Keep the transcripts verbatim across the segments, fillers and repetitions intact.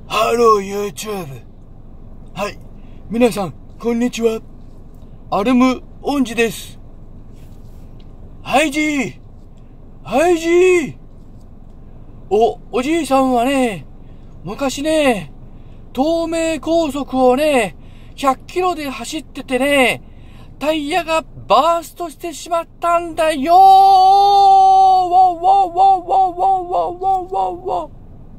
ハロー YouTube。はい。皆さん、こんにちは。アルム・オンジです。はいじー。はいじー。お、おじいさんはね、昔ね、東名高速をね、ひゃっキロで走っててね、タイヤがバーストしてしまったんだよー。わわわわわわわわわ。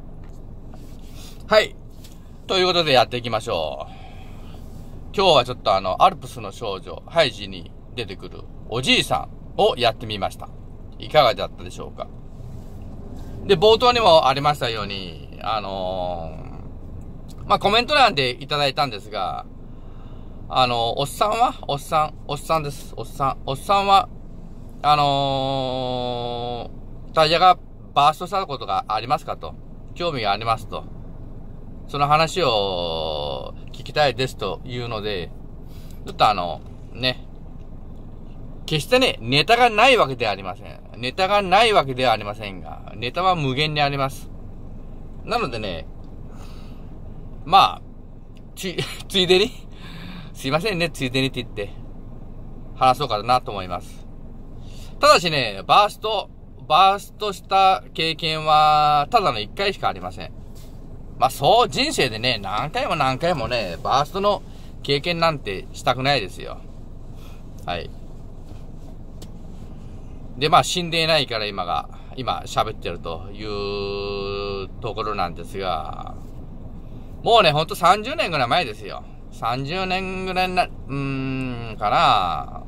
はい。ということでやっていきましょう。今日はちょっとあの、アルプスの少女、ハイジに出てくるおじいさんをやってみました。いかがだったでしょうか。で、冒頭にもありましたように、あのー、まあ、コメント欄でいただいたんですが、あのー、おっさんはおっさん、おっさんです。おっさん。おっさんは、あのー、タイヤがバーストしたことがありますかと。興味がありますと。その話を聞きたいですというので、ちょっとあの、ね、決してね、ネタがないわけではありません。ネタがないわけではありませんが、ネタは無限にあります。なのでね、まあ、つ、ついでに、すいませんね、ついでにって言って、話そうかなと思います。ただしね、バースト、バーストした経験は、ただの一回しかありません。まあそう、人生でね、何回も何回もね、バーストの経験なんてしたくないですよ。はい。で、まあ死んでいないから今が、今喋ってるというところなんですが、もうね、ほんとさんじゅうねんぐらい前ですよ。さんじゅうねんぐらいな、うーん、かな。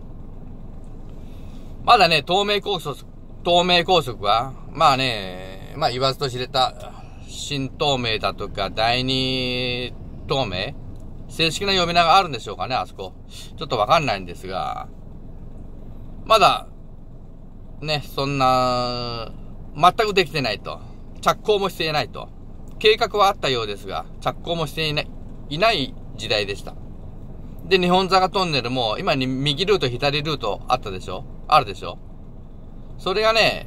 まだね、東名高速、東名高速は、まあね、まあ言わずと知れた、新東名だとか、第二東名正式な呼び名があるんでしょうかね、あそこ。ちょっとわかんないんですが、まだ、ね、そんな、全くできてないと。着工もしていないと。計画はあったようですが、着工もしていない、いない時代でした。で、日本坂トンネルも、今に右ルート、左ルートあったでしょ？あるでしょ？それがね、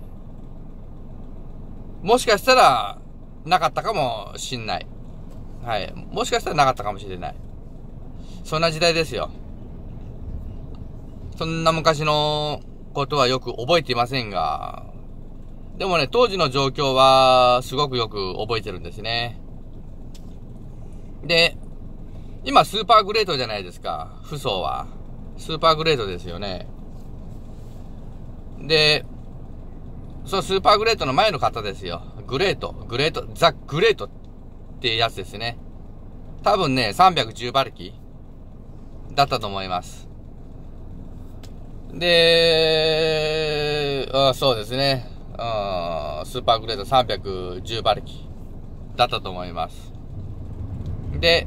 もしかしたら、なかったかもしんない。はい。もしかしたらなかったかもしれない。そんな時代ですよ。そんな昔のことはよく覚えていませんが、でもね、当時の状況はすごくよく覚えてるんですね。で、今スーパーグレートじゃないですか。フソは。スーパーグレートですよね。で、そう、スーパーグレートの前の方ですよ。グレート、グレート、ザ・グレートってやつですね。多分ね、さんびゃくじゅう馬力だったと思います。で、あそうですね。あスーパーグレードさんびゃくじゅう馬力だったと思います。で、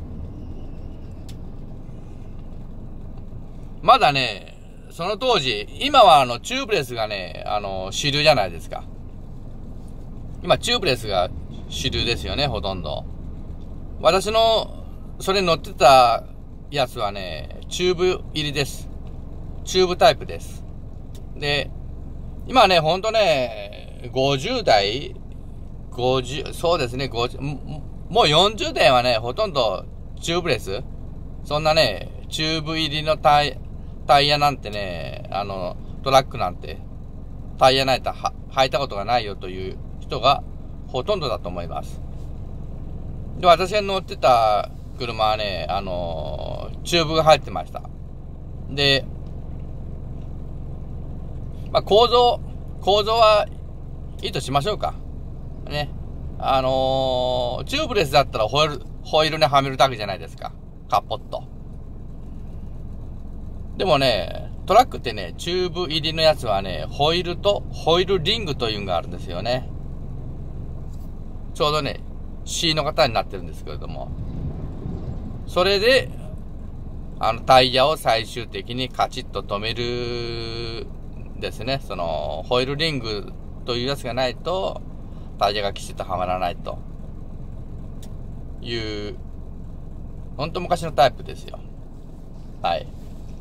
まだね、その当時、今はあの、チューブレスがね、あの、主流じゃないですか。今、チューブレスが主流ですよね、ほとんど。私の、それに乗ってたやつはね、チューブ入りです。チューブタイプです。で、今ね、ほんとね、ごじゅう代、ごじゅう、そうですね、ごじゅう、もうよんじゅう代はね、ほとんどチューブレス。そんなね、チューブ入りのタイ、タイヤなんてね、あの、トラックなんて、タイヤないとは履いたことがないよという人がほとんどだと思います。で、私が乗ってた車はね、あの、チューブが入ってました。で、まあ、構造、構造はいいとしましょうか。ね。あのー、チューブレスだったらホイール、ホイールにはめるだけじゃないですか。カポッと。でもね、トラックってね、チューブ入りのやつはね、ホイールと、ホイールリングというのがあるんですよね。ちょうどね、C の型になってるんですけれども。それで、あの、タイヤを最終的にカチッと止める、ですね。その、ホイールリングというやつがないと、タイヤがきちっとはまらないという、ほんと昔のタイプですよ。はい。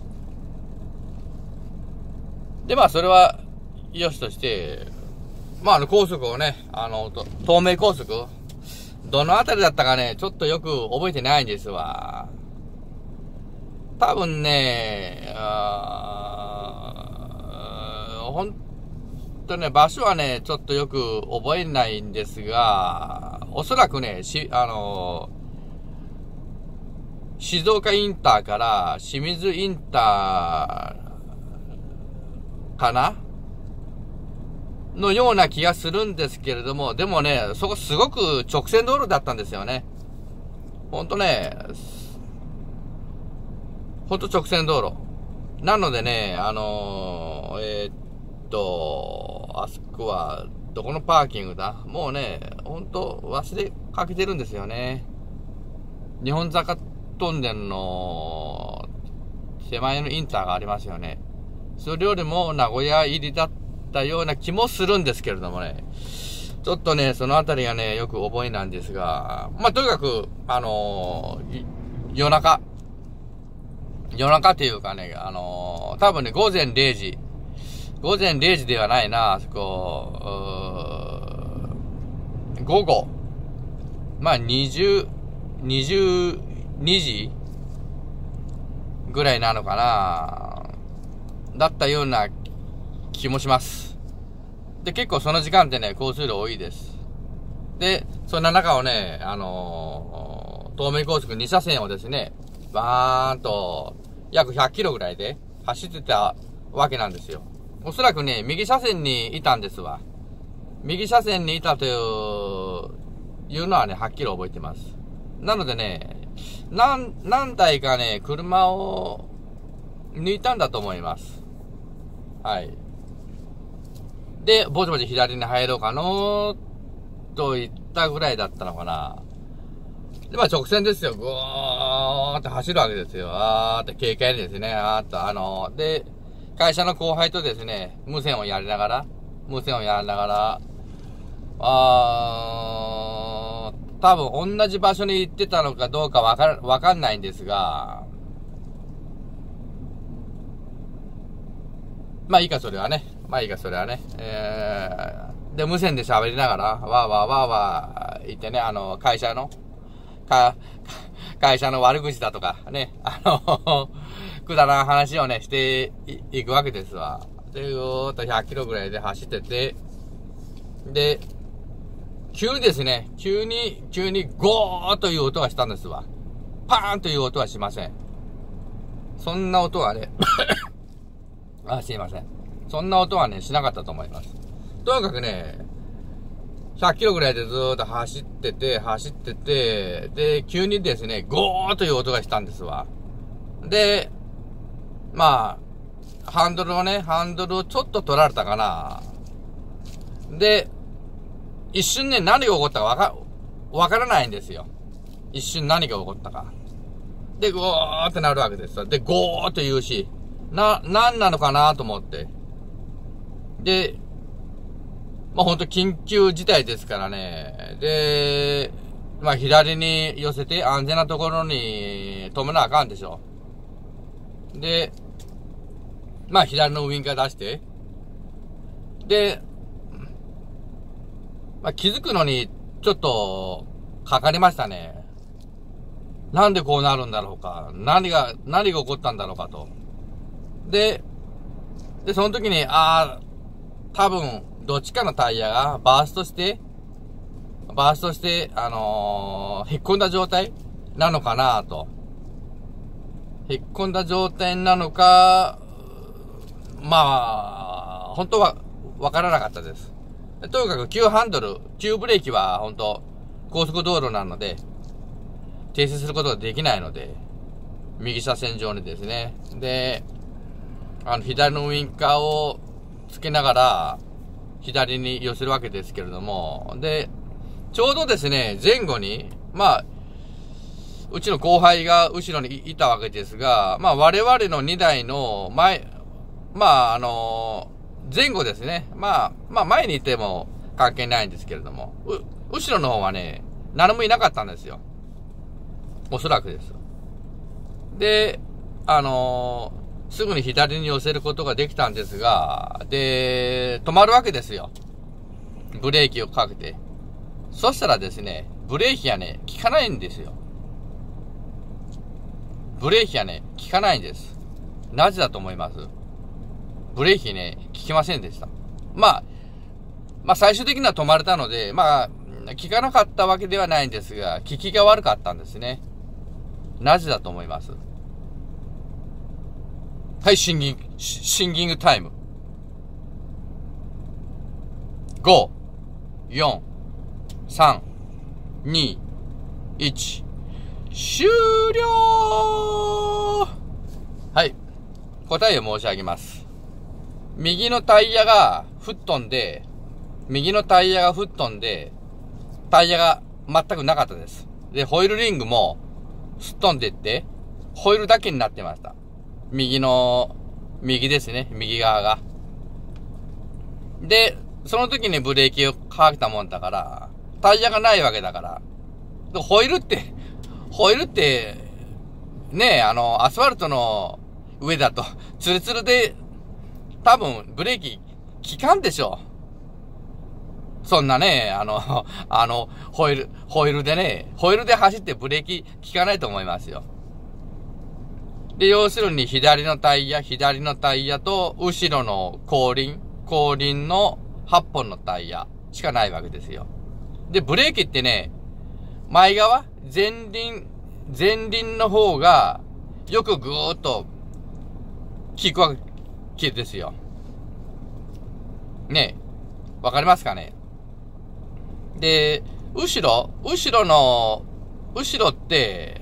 で、まあ、それは、良しとして、まあ、あの、高速をね、あの、東名高速、 どのあたりだったかね、ちょっとよく覚えてないんですわ。多分ね、あーほんとね、場所はね、ちょっとよく覚えないんですが、おそらくね、し、あのー、静岡インターから清水インターかなのような気がするんですけれども、でもね、そこすごく直線道路だったんですよね。ほんとね、ほんと直線道路。なのでね、あのー、えー、っと、あそこは、どこのパーキングだ？もうね、ほんと忘れかけてるんですよね。日本坂トンネルの手前のインターがありますよね。それよりも名古屋入りだったような気もするんですけれどもね。ちょっとね、そのあたりがね、よく覚えなんですが、まあ、とにかく、あのー、夜中、夜中っていうかね、あのー、多分ね、午前れいじ。午前れいじではないな、あそこ、午後。まあ、にじゅう、にじゅうにじぐらいなのかな。だったような気もします。で、結構その時間ってね、交通量多いです。で、そんな中をね、あのー、東名高速にしゃせんをですね、バーンと、約ひゃっキロぐらいで走ってたわけなんですよ。おそらくね、右車線にいたんですわ。右車線にいたという、いうのはね、はっきり覚えてます。なのでね、何、何台かね、車を抜いたんだと思います。はい。で、ぼちぼち左に入ろうかのと言ったぐらいだったのかな。で、まあ直線ですよ。ぐーって走るわけですよ。あーって軽快にですね。あーっと、あのー、で、会社の後輩とですね、無線をやりながら、無線をやりながら、あー、多分同じ場所に行ってたのかどうかわか、わかんないんですが、まあいいか、それはね。まあいいか、それはね。えー、で、無線で喋りながら、わーわーわーわー言ってね、あの、会社の、か、会社の悪口だとか、ね、あの、くだらん話をね、していくわけですわ。で、ぐーっとひゃっキロぐらいで走ってて、で、急にですね、急に、急にゴーという音がしたんですわ。パーンという音はしません。そんな音はね、あ、すいません。そんな音はね、しなかったと思います。とにかくね、ひゃっキロぐらいでずーっと走ってて、走ってて、で、急にですね、ゴーという音がしたんですわ。で、まあ、ハンドルをね、ハンドルをちょっと取られたかな。で、一瞬ね、何が起こったかわか、わからないんですよ。一瞬何が起こったか。で、ゴーってなるわけですよ。で、ゴーって言うし、な、何なのかなと思って。で、まあほんと緊急事態ですからね。で、まあ左に寄せて安全なところに止めなあかんでしょ。で、まあ左のウインカー出して、で、まあ気づくのにちょっとかかりましたね。なんでこうなるんだろうか。何が、何が起こったんだろうかと。で、で、その時に、ああ、多分、どっちかのタイヤがバーストして、バーストして、あのー、引っ込んだ状態なのかなと。引っ込んだ状態なのか、まあ、本当はわからなかったです。とにかく急ハンドル、急ブレーキは本当高速道路なので、停止することができないので、右車線上にですね。で、あの、左のウインカーをつけながら、左に寄せるわけですけれども、で、ちょうどですね、前後に、まあ、うちの後輩が後ろにいたわけですが、まあ我々のにだいの前、まああの、前後ですね。まあ、まあ前にいても関係ないんですけれども、う、後ろの方はね、誰もいなかったんですよ。おそらくです。で、あのー、すぐに左に寄せることができたんですが、で、止まるわけですよ。ブレーキをかけて。そしたらですね、 ブレーキがね、効かないんですよ。ブレーキがね、効かないんです。なぜだと思います？ブレーキね、効きませんでした。まあ、まあ最終的には止まれたので、まあ、効かなかったわけではないんですが、効きが悪かったんですね。なぜだと思います？はい、シンギング、シンギングタイム。ご、よん、さん、に、いち、終了。はい。答えを申し上げます。右のタイヤが吹っ飛んで、右のタイヤが吹っ飛んで、タイヤが全くなかったです。で、ホイールリングもすっ飛んでって、ホイールだけになってました。右の、右ですね。右側が。で、その時にブレーキをかけたもんだから、タイヤがないわけだから。でホイールって、ホイールって、ねえ、あの、アスファルトの上だと、ツルツルで、多分、ブレーキ、効かんでしょ。そんなね、あの、あの、ホイール、ホイールでね、ホイールで走ってブレーキ効かないと思いますよ。で、要するに左のタイヤ、左のタイヤと、後ろの後輪、後輪のはっぽんのタイヤしかないわけですよ。で、ブレーキってね、前側、前輪、前輪の方が、よくぐーっと、効くわけですよ。ねえ、わかりますかね？で、後ろ、後ろの、後ろって、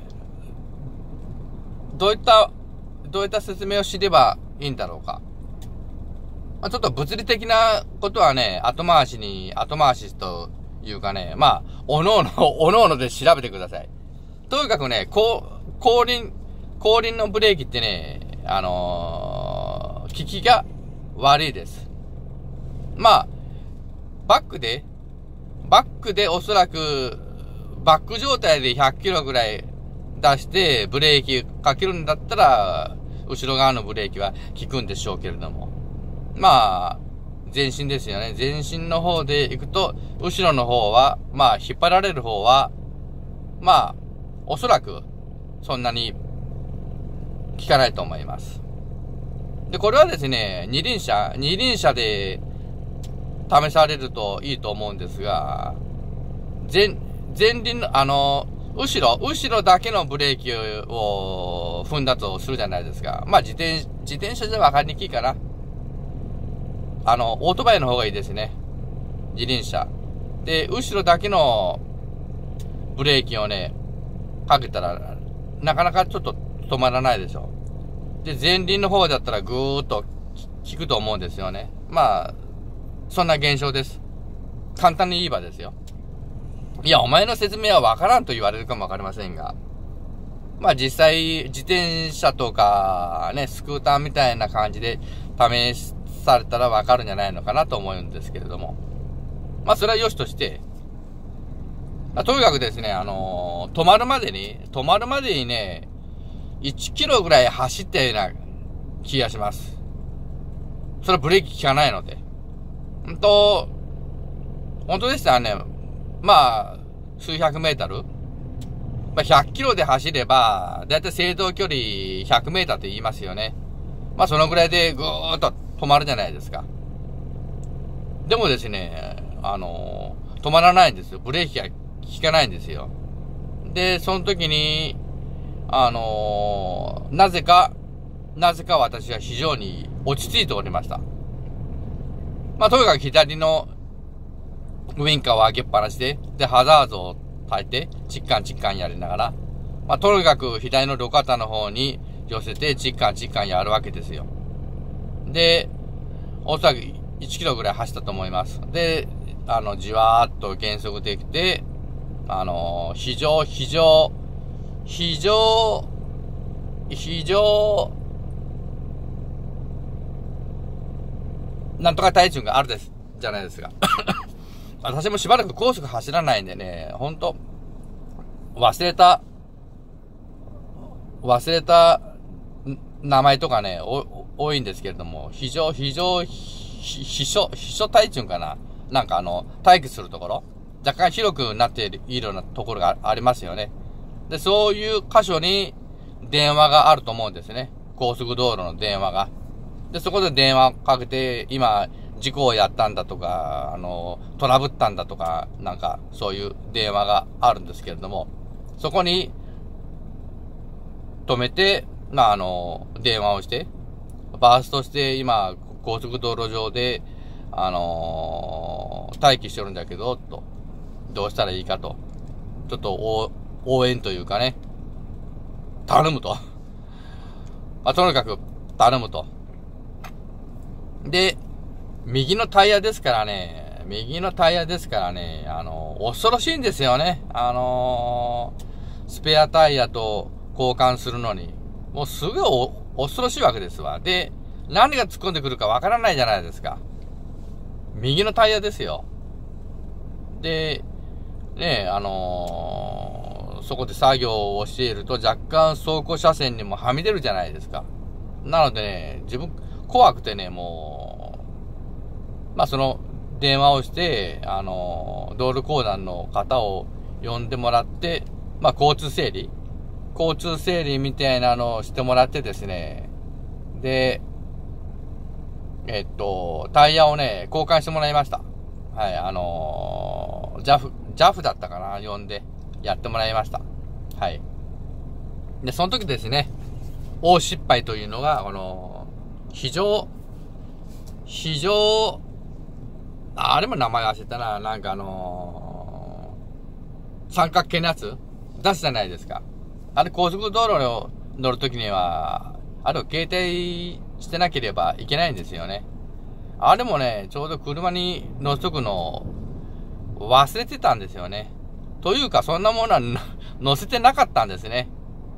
どういった、どういった説明を知ればいいんだろうか。まあ、ちょっと物理的なことはね、後回しに、後回しというかね、まあ、おのおの、おのおので調べてください。とにかくね、後、後輪、後輪のブレーキってね、あのー、効きが悪いです。まあ、バックで、バックでおそらく、バック状態でひゃっキロぐらい出してブレーキかけるんだったら、後ろ側のブレーキは効くんでしょうけれども。まあ、前進ですよね。前進の方で行くと、後ろの方は、まあ、引っ張られる方は、まあ、おそらく、そんなに、効かないと思います。で、これはですね、二輪車、二輪車で、試されるといいと思うんですが、前、前輪の、あの、後ろ、後ろだけのブレーキを踏んだとするじゃないですか。まあ、自転、自転車じゃ分かりにくいかな。あの、オートバイの方がいいですね。二輪車。で、後ろだけのブレーキをね、かけたら、なかなかちょっと止まらないでしょ。で、前輪の方だったらぐーっと効くと思うんですよね。まあ、そんな現象です。簡単に言えばですよ。いや、お前の説明はわからんと言われるかもわかりませんが。まあ実際、自転車とか、ね、スクーターみたいな感じで試されたらわかるんじゃないのかなと思うんですけれども。まあそれは良しとして、とにかくですね、あのー、止まるまでに、止まるまでにね、いちキロぐらい走ったような気がします。それはブレーキ効かないので。ほんと、本当でしたらね、まあ、数百メートル、まあ、ひゃっキロで走れば、だいたい制動距離ひゃくメーターって言いますよね。まあ、そのぐらいでぐーっと止まるじゃないですか。でもですね、あのー、止まらないんですよ。ブレーキが効かないんですよ。で、その時に、あのー、なぜか、なぜか私は非常に落ち着いておりました。まあ、とにかく左のウィンカーを上げっぱなしで、で、ハザードを焚いて、チッカンチッカンやりながら、まあ、とにかく左の路肩の方に寄せて、チッカンチッカンやるわけですよ。で、おそらくいちキロぐらい走ったと思います。で、あの、じわーっと減速できて、あのー、非常、非常、非常、非常、なんとか体重があるです、じゃないですか。私もしばらく高速走らないんでね、ほんと、忘れた、忘れた名前とかね、お多いんですけれども、非常、非常、秘書、秘書体重かな、なんかあの、待機するところ若干広くなっているようなところがありますよね。で、そういう箇所に電話があると思うんですね。高速道路の電話が。で、そこで電話かけて、今、事故をやったんだとか、あの、トラブったんだとか、なんか、そういう電話があるんですけれども、そこに、止めて、まあ、あの、電話をして、バーストして今、高速道路上で、あのー、待機してるんだけど、と、どうしたらいいかと、ちょっと応援というかね、頼むと。まあ、とにかく、頼むと。で、右のタイヤですからね、右のタイヤですからね、あのー、恐ろしいんですよね。あのー、スペアタイヤと交換するのに、もうすごいお恐ろしいわけですわ。で、何が突っ込んでくるかわからないじゃないですか。右のタイヤですよ。で、ねえ、あのー、そこで作業をしていると若干走行車線にもはみ出るじゃないですか。なのでね、自分怖くてね、もう、まあ、その電話をして、あのー、道路公団の方を呼んでもらって、まあ、交通整理交通整理みたいなのをしてもらってですね、で、えっと、タイヤをね、交換してもらいました。はい、あのー、ジャフ、ジャフだったかな、呼んで、やってもらいました。はい。で、その時ですね、大失敗というのが、この、非常、非常、あれも名前忘れたな、なんかあのー、三角形のやつ出すじゃないですか。あれ、高速道路を乗るときには、あれを携帯してなければいけないんですよね。あれもね、ちょうど車に乗せとくのを忘れてたんですよね。というか、そんなものは乗せてなかったんですね。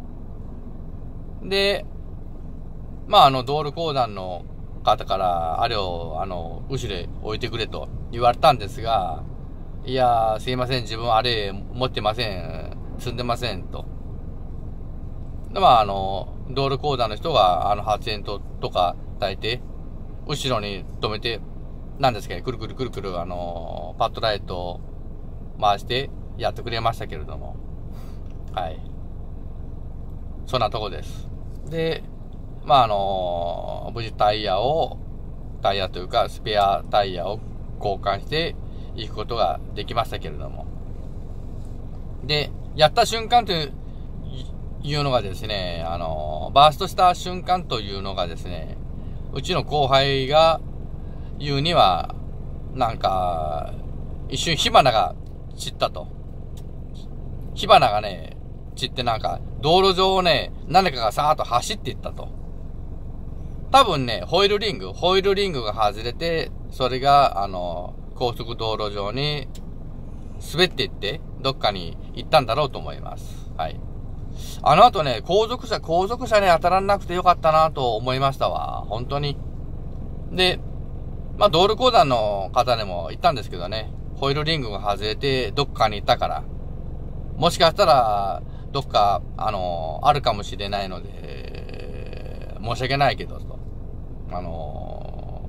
で、まあ、あの、道路公団の方から、あれを、あの、後ろへ置いてくれと言われたんですが、いやー、すいません、自分あれ持ってません、積んでません、と。で、まあ、あの、道路公団の人が、あの、発煙筒とか焚いて、後ろに止めて、なんですかね、くるくるくるくる、あの、パッドライトを回してやってくれましたけれども。はい。そんなとこです。で、まあ、あの、無事タイヤを、タイヤというか、スペアタイヤを交換していくことができましたけれども。で、やった瞬間という、いうのがですね、あの、バーストした瞬間というのがですね、うちの後輩が言うには、なんか、一瞬火花が散ったと。火花がね、散ってなんか、道路上をね、何かがさーっと走っていったと。多分ね、ホイールリング、ホイールリングが外れて、それが、あの、高速道路上に滑っていって、どっかに行ったんだろうと思います。はい。あの後ね、後続車、後続車に当たらなくてよかったなと思いましたわ。本当に。で、まあ、道路公団の方にも言ったんですけどね、ホイールリングが外れてどっかに行ったから、もしかしたら、どっか、あの、あるかもしれないので、申し訳ないけど、と。あの、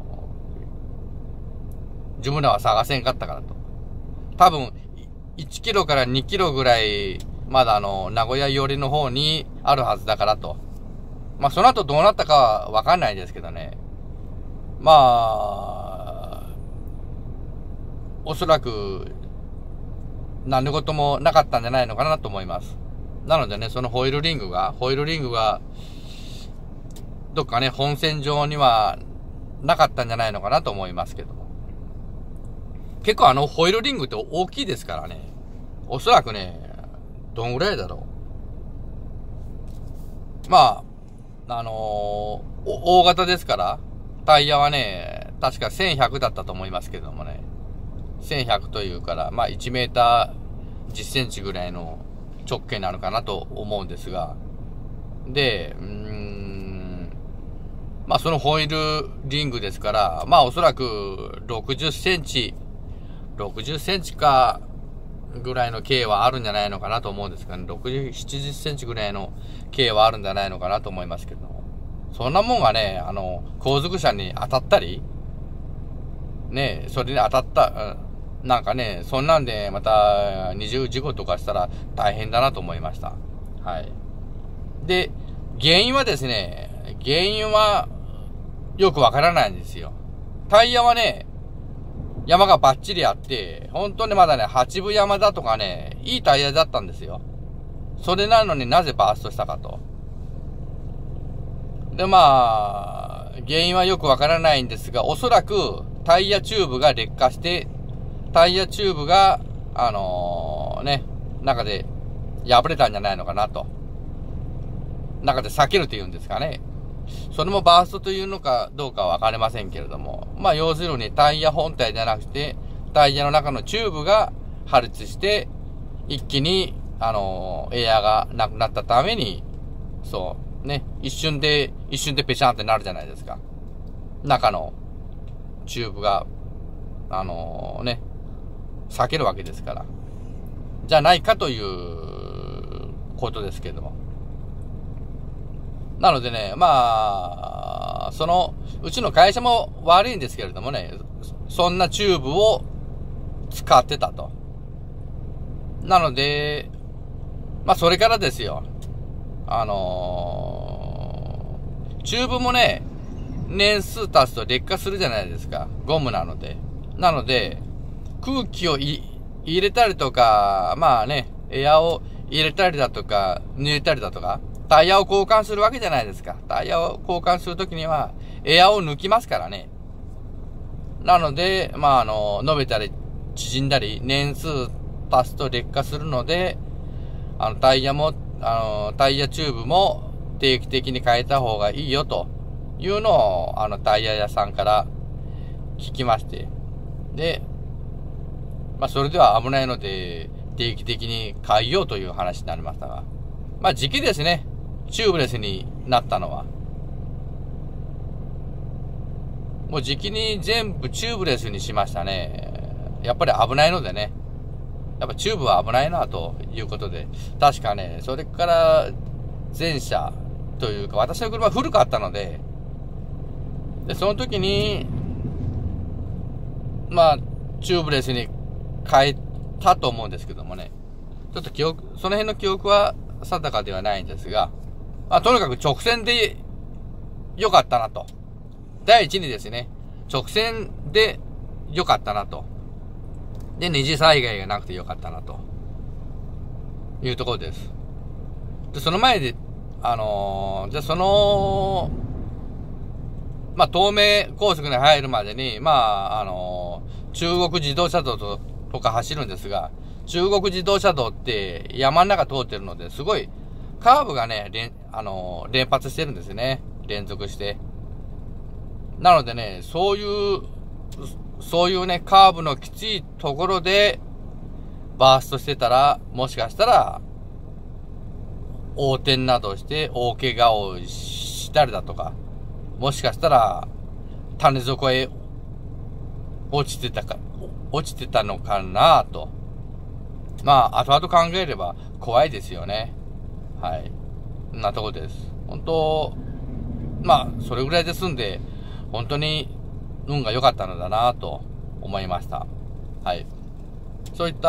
自分らは探せんかったからと。多分、いちキロからにキロぐらい、まだあの、名古屋寄りの方にあるはずだからと。まあ、その後どうなったかはわかんないですけどね。まあ、おそらく、何のこともなかったんじゃないのかなと思います。なのでね、そのホイールリングが、ホイールリングが、どっかね、本線上にはなかったんじゃないのかなと思いますけども。結構あの、ホイールリングって大きいですからね。おそらくね、どんぐらいだろう。まあ、あのー、大型ですから、タイヤはね、確かせんひゃくだったと思いますけどもね。せんひゃくというから、まあいちメーターじゅっセンチぐらいの直径なのかなと思うんですが。で、うーん、まあそのホイールリングですから、まあおそらくろくじゅっセンチ、ろくじゅっセンチか、ぐらいの径はあるんじゃないのかなと思うんですがね。ろくじゅう、ななじゅっセンチぐらいの径はあるんじゃないのかなと思いますけど。そんなもんがね、あの、後続車に当たったり、ね、それに当たった、 なんかね、そんなんでまた二重事故とかしたら大変だなと思いました。はい。で、原因はですね、原因はよくわからないんですよ。タイヤはね、山がバッチリあって、本当にまだね、八分山だとかね、いいタイヤだったんですよ。それなのになぜバーストしたかと。で、まあ、原因はよくわからないんですが、おそらくタイヤチューブが劣化して、タイヤチューブが、あのー、ね、中で破れたんじゃないのかなと。中で裂けるというんですかね。それもバーストというのかどうかはわかりませんけれども。まあ要するにタイヤ本体じゃなくて、タイヤの中のチューブが破裂して、一気に、あのー、エアがなくなったために、そう、ね、一瞬で、一瞬でペシャンってなるじゃないですか。中のチューブが、あのー、ね、裂けるわけですから。じゃないかということですけども。なのでね、まあ、その、うちの会社も悪いんですけれどもね、そんなチューブを使ってたと。なので、まあそれからですよ。あのー、チューブもね、年数経つと劣化するじゃないですか。ゴムなので。なので、空気をい入れたりとか、まあね、エアを入れたりだとか、抜いたりだとか、タイヤを交換するわけじゃないですか。タイヤを交換するときには、エアを抜きますからね。なので、まああの、伸びたり、縮んだり、年数経つと劣化するので、あの、タイヤも、あの、タイヤチューブも定期的に変えた方がいいよというのを、あの、タイヤ屋さんから聞きまして。で、まあ、それでは危ないので、定期的に変えようという話になりましたが。まあ、時期ですね。チューブレスになったのは。もう時期に全部チューブレスにしましたね。やっぱり危ないのでね。やっぱチューブは危ないなということで。確かね、それから前車というか、私の車は古かったので、で、その時に、まあ、チューブレスに変えたと思うんですけどもね。ちょっと記憶、その辺の記憶は定かではないんですが、まあ、とにかく直線で良かったなと。第一にですね、直線で良かったなと。で、二次災害がなくて良かったなと。いうところです。で、その前で、あのー、じゃあその、まあ、東名高速に入るまでに、まあ、あのー、中国自動車道と、とか走るんですが、中国自動車道って山の中通ってるので、すごい、カーブがね、連、あのー、連発してるんですね。連続して。なのでね、そういう、そういうね、カーブのきついところで、バーストしてたら、もしかしたら、横転などして大怪我をしたりだとか、もしかしたら、種底へ落ちてたか、落ちてたのかなと。まあ、後々考えれば怖いですよね。はい。そんなとこです。本当、まあ、それぐらいで済んで、本当に運が良かったのだなと思いました。はい。そういった、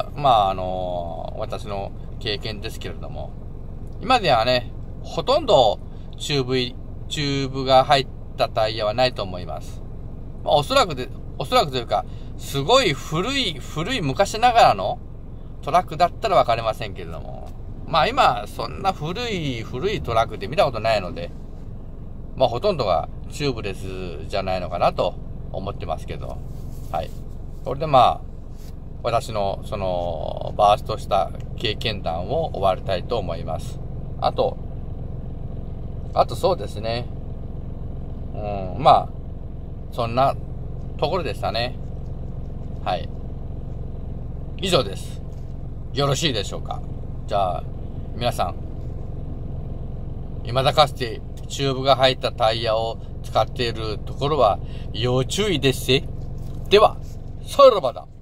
まあ、あの、私の経験ですけれども、今ではね、ほとんどチューブ、チューブが入ったタイヤはないと思います。まあ、おそらくで、おそらくというか、すごい古い、古い昔ながらのトラックだったらわかりませんけれども、まあ今、そんな古い、古いトラックって見たことないので、まあほとんどがチューブレスじゃないのかなと思ってますけど、はい。これでまあ、私のそのバーストした経験談を終わりたいと思います。あと、あとそうですね。うん、まあ、そんなところでしたね。はい。以上です。よろしいでしょうか。じゃあ、皆さん、未だかつてチューブが入ったタイヤを使っているところは要注意ですし。では、さらばだ。